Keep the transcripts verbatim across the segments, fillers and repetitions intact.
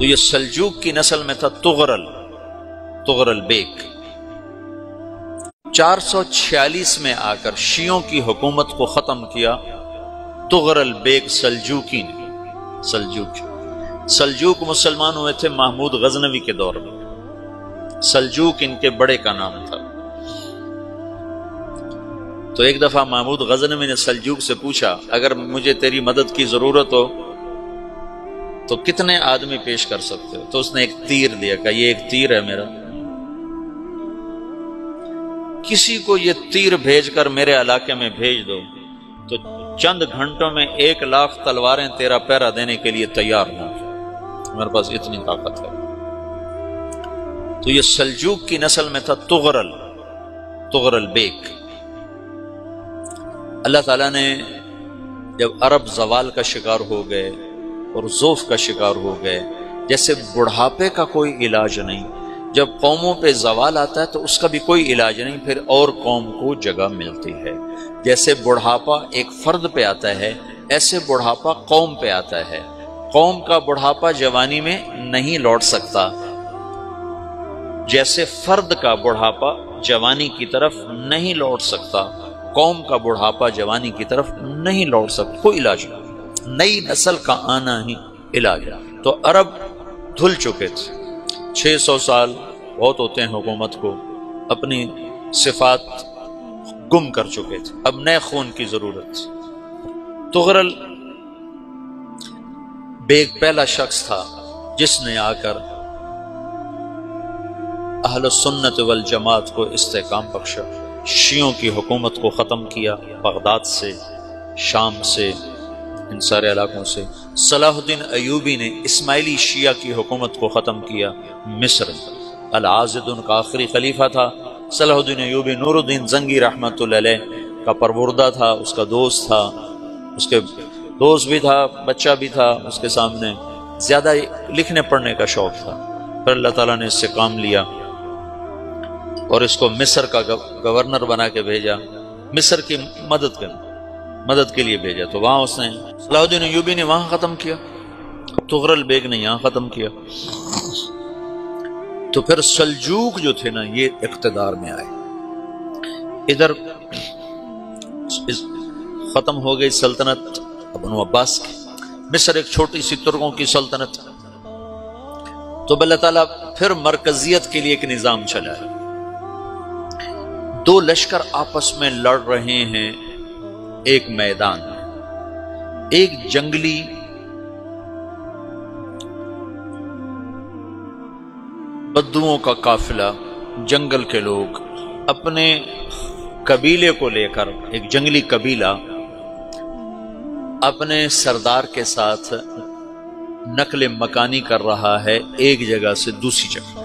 تو یہ سلجوق کی نسل میں تھا تغرل تغرل بیگ۔ چار سو چھیالیس میں آ کر شیعوں کی حکومت کو ختم کیا تغرل بیگ سلجوقی نے۔ سلجوق سلجوق مسلمان ہوئے تھے محمود غزنوی کے دور میں، سلجوق ان کے بڑے کا نام تھا۔ تو ایک دفعہ محمود غزنوی نے سلجوق سے پوچھا اگر مجھے تیری مدد کی ضرورت ہو تو کتنے آدمی پیش کر سکتے ہو؟ تو اس نے ایک تیر دیا، کہا یہ ایک تیر ہے میرا، کسی کو یہ تیر بھیج کر میرے علاقے میں بھیج دو تو چند گھنٹوں میں ایک لاکھ تلواریں تیرا پہرا دینے کے لیے تیار ہوں، میرے پاس اتنی طاقت ہے۔ تو یہ سلجوق کی نسل میں تھا تغرل تغرل بیگ۔ اللہ تعالیٰ نے جب عرب زوال کا شکار ہو گئے اور ضعف کا شکار ہو گئے، جیسے بڑھاپے کا کوئی علاج نہیں، جب قوموں پہ زوال آتا ہے تو اس کا بھی کوئی علاج نہیں، پھر اور قوم کو جگہ ملتی ہے۔ جیسے بڑھاپا ایک فرد پہ آتا ہے، ایسے بڑھاپا قوم پہ آتا ہے۔ قوم کا بڑھاپا جوانی میں نہیں لوٹ سکتا، جیسے فرد کا بڑھاپا جوانی کی طرف نہیں لوٹ سکتا، قوم کا بڑھاپا جوانی کی طرف نہیں لوٹ سکتا، کوئی علاج نہیں، نئی نسل کا آنا ہی علاج۔ تو عرب دھل چکے تھے، چھ سو سال بہت ہوتے ہیں حکومت کو، اپنی صفات گم کر چکے تھے، اب نئے خون کی ضرورت تھی۔ تغرل بیگ پہلا شخص تھا جس نے آ کر اہل سنت والجماعت کو استحکام بخشا، شیعوں کی حکومت کو ختم کیا، بغداد سے، شام سے، ان سارے علاقوں سے۔ صلاح الدین ایوبی نے اسماعیلی شیعہ کی حکومت کو ختم کیا، مصر۔ العاضد ان کا آخری خلیفہ تھا۔ صلاح الدین ایوبی نور الدین زنگی رحمۃ اللہ علیہ کا پروردہ تھا، اس کا دوست تھا، اس کے دوست بھی تھا، بچہ بھی تھا اس کے سامنے، زیادہ لکھنے پڑھنے کا شوق تھا۔ پھر اللہ تعالیٰ نے اس سے کام لیا اور اس کو مصر کا گورنر بنا کے بھیجا، مصر کی مدد کے مدد کے لیے بھیجا۔ تو وہاں اس نے صلاح الدین ایوبی نے وہاں ختم کیا، تغرل بیگ نے یہاں ختم کیا۔ تو پھر سلجوق جو تھے نا یہ اقتدار میں آئے، ادھر ختم ہو گئی سلطنت بنو عباس کی، مصر ایک چھوٹی سی ترکوں کی سلطنت۔ تو اللہ تعالیٰ پھر مرکزیت کے لیے ایک نظام چلایا، دو لشکر آپس میں لڑ رہے ہیں ایک میدان میں، ایک جنگلی بدوؤں کا قافلہ، جنگل کے لوگ اپنے قبیلے کو لے کر، ایک جنگلی قبیلہ اپنے سردار کے ساتھ نقل مکانی کر رہا ہے ایک جگہ سے دوسری جگہ۔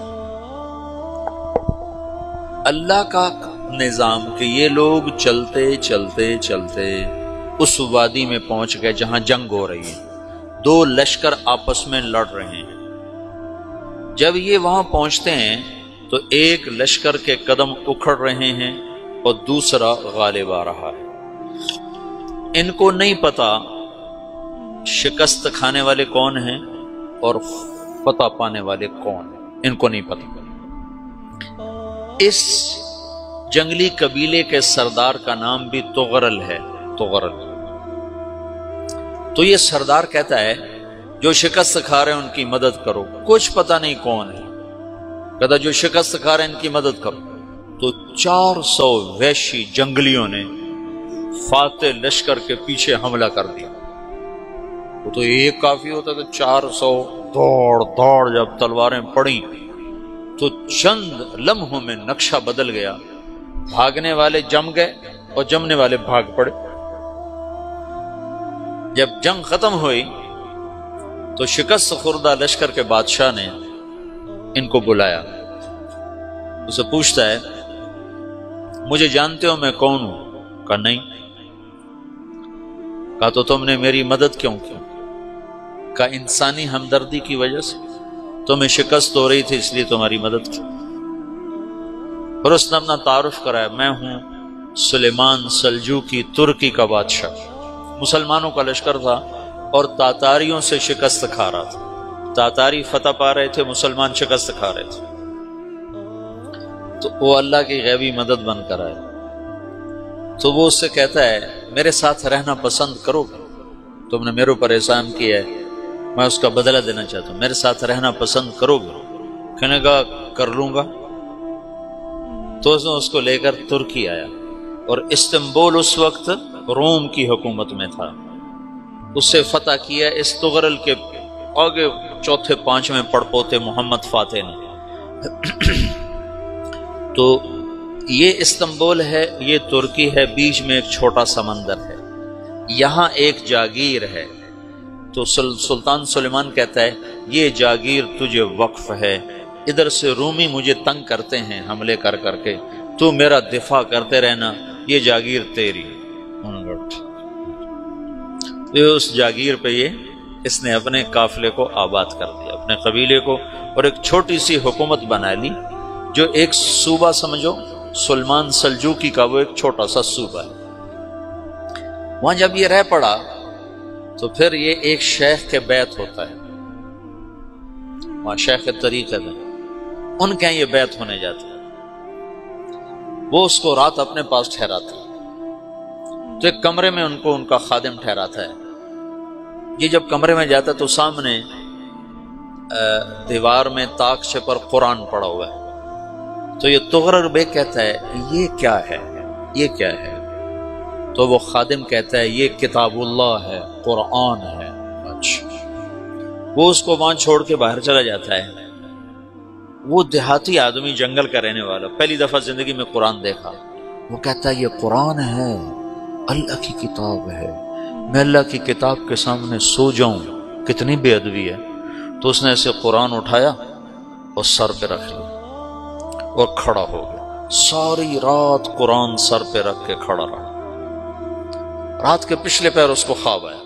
اللہ کا نظام کہ یہ لوگ چلتے چلتے چلتے اس وادی میں پہنچ گئے جہاں جنگ ہو رہی ہے، دو لشکر آپس میں لڑ رہے ہیں۔ جب یہ وہاں پہنچتے ہیں تو ایک لشکر کے قدم اکھڑ رہے ہیں اور دوسرا غالب آ رہا ہے۔ ان کو نہیں پتا شکست کھانے والے کون ہیں اور فتح پانے والے کون ہیں، ان کو نہیں پتا۔ اس جنگلی قبیلے کے سردار کا نام بھی تغرل ہے، تغرل۔ تو یہ سردار کہتا ہے جو شکست کھا رہے ہیں ان کی مدد کرو، کچھ پتہ نہیں کون ہے، کہتا جو شکست کھا رہے ہیں ان کی مدد کرو۔ تو چار سو وحشی جنگلیوں نے فاتح لشکر کے پیچھے حملہ کر دیا۔ وہ تو ایک کافی ہوتا تو چار سو دوڑ دوڑ جب تلواریں پڑیں تو چند لمحوں میں نقشہ بدل گیا، بھاگنے والے جم گئے اور جمنے والے بھاگ پڑے۔ جب جنگ ختم ہوئی تو شکست خوردہ لشکر کے بادشاہ نے ان کو بلایا، اسے پوچھتا ہے مجھے جانتے ہو میں کون ہوں؟ کہا نہیں۔ کہا تو تم نے میری مدد کیوں کی؟ کہا انسانی ہمدردی کی وجہ سے، تمہیں شکست ہو رہی تھی اس لیے تمہاری مدد کی۔ پھر اس نے اپنا تعارف کرایا، میں ہوں سلیمان سلجوقی ترکی کا بادشاہ، مسلمانوں کا لشکر تھا اور تاتاریوں سے شکست کھا رہا تھا، تاتاری فتح پا رہے تھے، مسلمان شکست کھا رہے تھے، تو وہ اللہ کی غیبی مدد بن کر آئے۔ تو وہ اس سے کہتا ہے میرے ساتھ رہنا پسند کرو گے؟ تم نے میرے اوپر احسان کیا ہے، میں اس کا بدلہ دینا چاہتا ہوں، میرے ساتھ رہنا پسند کرو گے؟ کہنے کا کر لوں گا۔ تو اس نے اس کو لے کر ترکی آیا، اور استنبول اس وقت روم کی حکومت میں تھا، اس سے فتح کیا اس تغرل کے آگے چوتھے پانچویں پڑپوتے محمد فاتح نے۔ تو یہ استنبول ہے، یہ ترکی ہے، بیچ میں ایک چھوٹا سمندر ہے، یہاں ایک جاگیر ہے۔ تو سلطان سلیمان کہتا ہے یہ جاگیر تجھے وقف ہے، ادھر سے رومی مجھے تنگ کرتے ہیں حملے کر کر کے، تو میرا دفاع کرتے رہنا، یہ جاگیر تیری ہے۔ اس جاگیر پہ یہ اس نے اپنے قافلے کو آباد کر دیا، اپنے قبیلے کو، اور ایک چھوٹی سی حکومت بنا لی، جو ایک صوبہ سمجھو سلمان سلجوقی کا، وہ ایک چھوٹا سا صوبہ ہے۔ وہاں جب یہ رہ پڑا تو پھر یہ ایک شیخ کے بیعت ہوتا ہے، وہاں شیخ طریقت ہے، ان کے یہ بیعت ہونے جاتا ہے، وہ اس کو رات اپنے پاس ٹھہراتا ہے، تو ایک کمرے میں ان کو ان کا خادم ٹھہراتا ہے۔ یہ جب کمرے میں جاتا ہے تو سامنے دیوار میں تاکچے پر قرآن پڑا ہوا ہے، تو یہ تغرل بیگ کہتا ہے یہ کیا ہے، یہ کیا ہے؟ تو وہ خادم کہتا ہے یہ کتاب اللہ ہے، قرآن ہے۔ اچھا، وہ اس کو وہاں چھوڑ کے باہر چلا جاتا ہے۔ وہ دیہاتی آدمی، جنگل کا رہنے والا، پہلی دفعہ زندگی میں قرآن دیکھا، وہ کہتا ہے یہ قرآن ہے، اللہ کی کتاب ہے، میں اللہ کی کتاب کے سامنے سو جاؤں، کتنی بے ادبی ہے۔ تو اس نے ایسے قرآن اٹھایا اور سر پہ رکھ لیا اور کھڑا ہو گیا، ساری رات قرآن سر پہ رکھ کے کھڑا رہا۔ رات کے پچھلے پہر اس کو خواب آیا،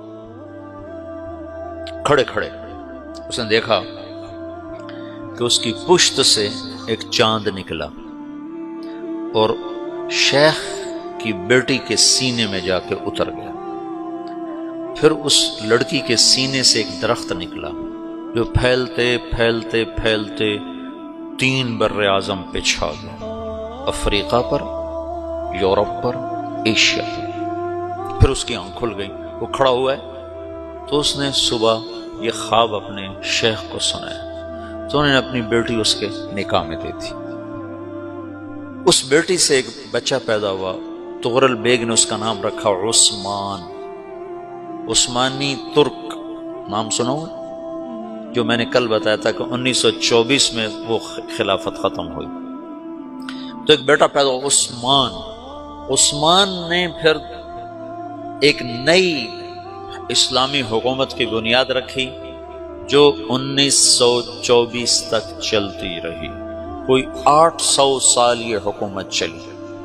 کھڑے کھڑے اس نے دیکھا کہ اس کی پشت سے ایک چاند نکلا اور شیخ کی بیٹی کے سینے میں جا کے اتر گیا۔ پھر اس لڑکی کے سینے سے ایک درخت نکلا جو پھیلتے پھیلتے پھیلتے تین بر اعظم پہ چھا گیا، افریقہ پر، یورپ پر، ایشیا پر۔ پھر اس کی آنکھ کھل گئی، وہ کھڑا ہوا ہے، تو اس نے صبح یہ خواب اپنے شیخ کو سنایا، تو انہوں نے اپنی بیٹی اس کے نکاح میں دے دی۔ اس بیٹی سے ایک بچہ پیدا ہوا، تغرل بیگ نے اس کا نام رکھا عثمان، عثمانی ترک نام سنا ہوا، جو میں نے کل بتایا تھا کہ انیس سو چوبیس میں وہ خلافت ختم ہوئی۔ تو ایک بیٹا پیدا ہوا عثمان۔ عثمان نے پھر ایک نئی اسلامی حکومت کی بنیاد رکھی جو انیس سو چوبیس تک چلتی رہی، کوئی آٹھ سو سال یہ حکومت چلی۔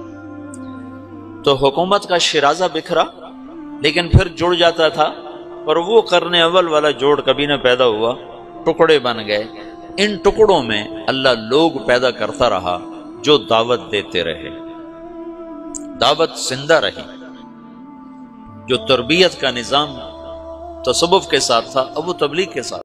تو حکومت کا شرازہ بکھرا، لیکن پھر جڑ جاتا تھا، اور وہ قرن اول والا جوڑ کبھی نہ پیدا ہوا، ٹکڑے بن گئے۔ ان ٹکڑوں میں اللہ لوگ پیدا کرتا رہا جو دعوت دیتے رہے، دعوت زندہ رہی۔ جو تربیت کا نظام تصوف کے ساتھ تھا اب وہ تبلیغ کے ساتھ